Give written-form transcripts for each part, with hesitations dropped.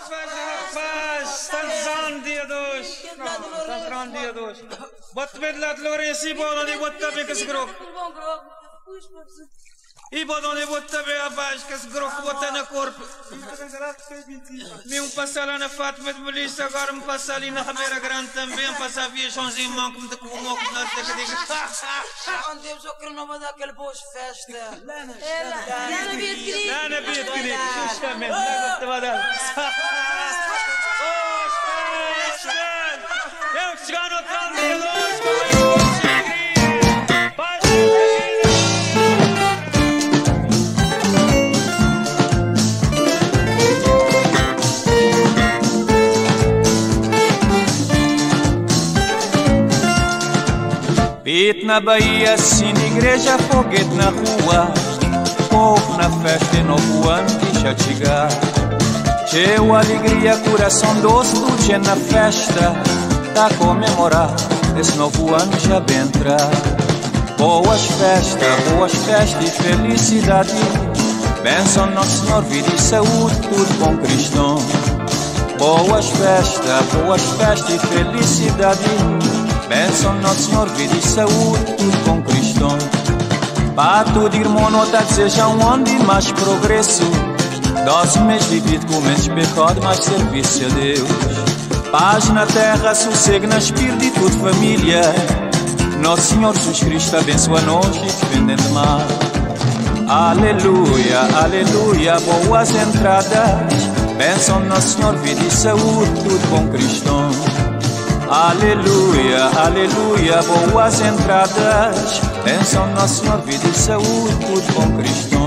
rapaz, estão dia dois. Estão dia dois. Bota bem de lá de Lourenço e bota onde bota bem com esse groco. E bota onde bota bem abaixo com esse groco bota na corpo. Me passar lá na Fátima de Melissa, agora me passar ali na Ribeira Grande também, passar a viaçãozinho mão como com o moco na diga. Onde eu quero não mandar aquele boas festa. Lá na Beatriz. Lá na Beatriz, justamente. Lá na Beatriz. Eu chegar no tal dia dois. Pito na Bahia, sino igreja, foguete na rua, povo na festa e novo ano deixa chegar. Cheio alegria, coração doce, tudo na festa, tá a comemorar, esse novo ano já vem entrar. Boas festas e felicidade, bênção Nosso Senhor, vida e saúde, tudo com cristão. Boas festas e felicidade, bênção Nosso Senhor, vida e saúde, tudo com cristão. Para tudo irmão, nota desejam onde mais progresso. 12 meses vivido com menos pecado, mais serviço a Deus. Paz na terra, sossego na espírito e tudo família. Nosso Senhor Jesus Cristo abençoa-nos e defendendo de mal. Aleluia, aleluia, boas entradas, bênção Nosso Senhor, vida e saúde, tudo com cristão. Aleluia, aleluia, boas entradas, bênção Nosso Senhor, vida e saúde, tudo com cristão.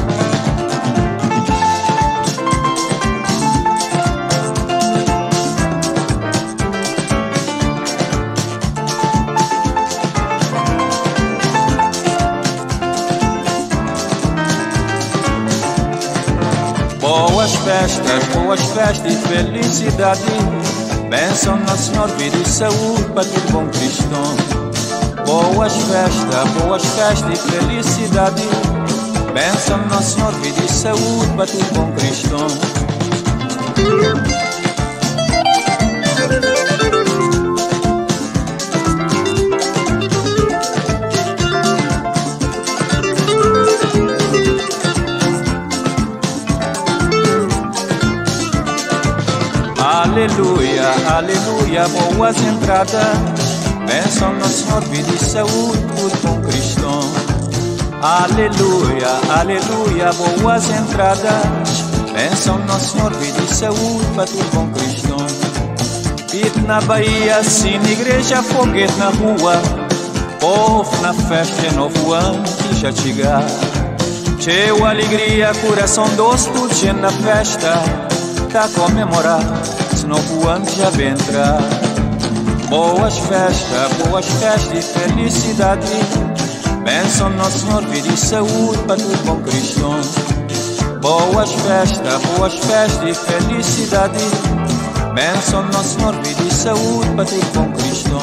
Boas festas e felicidade, bênção Nosso Senhor, vida e saúde, para tudo bom cristão. Boas festas e felicidade, bênção Nosso Senhor, vida e saúde, para tudo bom cristão. Aleluia, aleluia, boas entradas, bênção Nosso Senhor, vida e saúde, tudo com cristão. Aleluia, aleluia, boas entradas, bênção Nosso Senhor, vida e saúde, para tudo com cristão. Pito na Bahia, sino igreja, foguete na rua, povo na festa e novo ano que já chegar. Cheio alegria, coração doce, tudo cheio na festa, tá a comemorar, esse novo ano já vem entrar. Boas festas e felicidade, bênção Nosso Senhor, vida e saúde, para tudo bom cristão. Boas festas e felicidade, bênção Nosso Senhor, vida e saúde, para tudo bom cristão.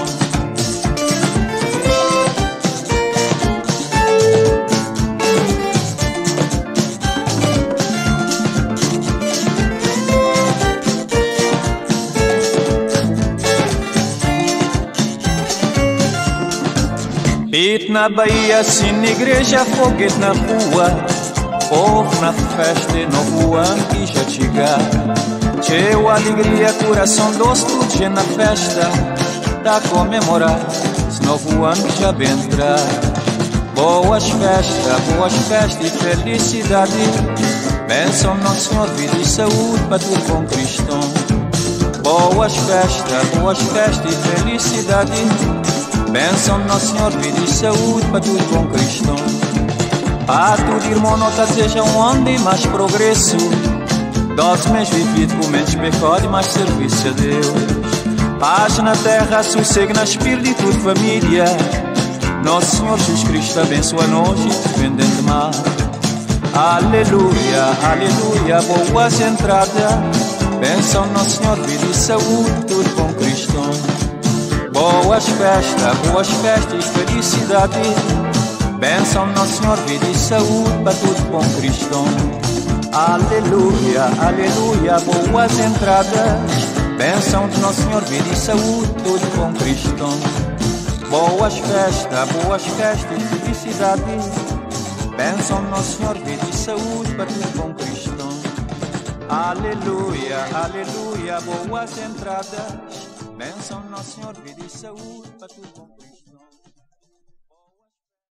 Pito na Bahia, sino igreja, foguete na rua, povo na festa e novo ano que já chegar. Cheio alegria, coração doce, tudo cheio na festa, tá a comemorar, esse novo ano que já vem entrar. Boas festas e felicidade, bênção Nosso Senhor, vida e saúde, para tudo com cristão. Boas festas e felicidade, bênção Nosso Senhor, vida e saúde, para tudo com cristão. Para tudo irmão, nota desejam onde mais progresso. 12 meses vivido com menos pecado e mais serviço a Deus. Paz na terra, sossego na espírito e tudo família. Nosso Senhor Jesus Cristo abençoa-nos e defendendo de mal. Aleluia, aleluia, boas entradas, bênção Nosso Senhor, vida e saúde, tudo com cristão. Boas festas e felicidade, bênção Nosso Senhor, vida e saúde, para tudo bom cristão. Aleluia, aleluia, boas entradas. Bênção de Nosso Senhor, vida e saúde, tudo com Cristo. Boas festas, felicidade. Bênção de Nosso Senhor, vida e saúde, para tudo com Cristo. Aleluia, aleluia, boas entradas. Bênção de Nosso Senhor, vida e saúde, para tudo com Cristo.